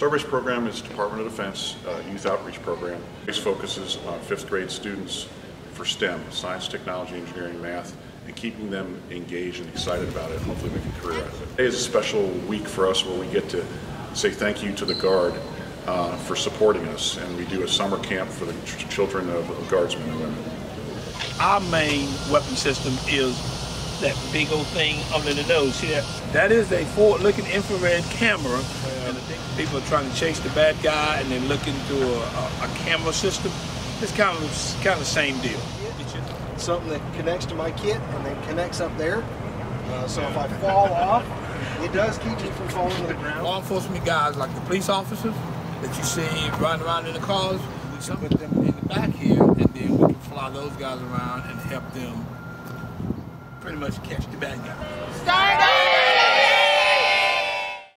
Starbase program is Department of Defense youth outreach program. It focuses on 5th grade students for STEM, science, technology, engineering, math, and keeping them engaged and excited about it, and hopefully make a career out of it. Today is a special week for us where we get to say thank you to the Guard for supporting us, and we do a summer camp for the children of Guardsmen and women. Our main weapon system is that big old thing under the nose. See that? That is a forward-looking infrared camera, and I think people are trying to chase the bad guy, and they're looking through a camera system. It's kind of the same deal. Something that connects to my kit and then connects up there. So if I fall off, it does keep me from falling to the ground. Law enforcement guys like the police officers that you see running around in the cars, we put them in the back here, and then we can fly those guys around and help them pretty much catch the bad guy.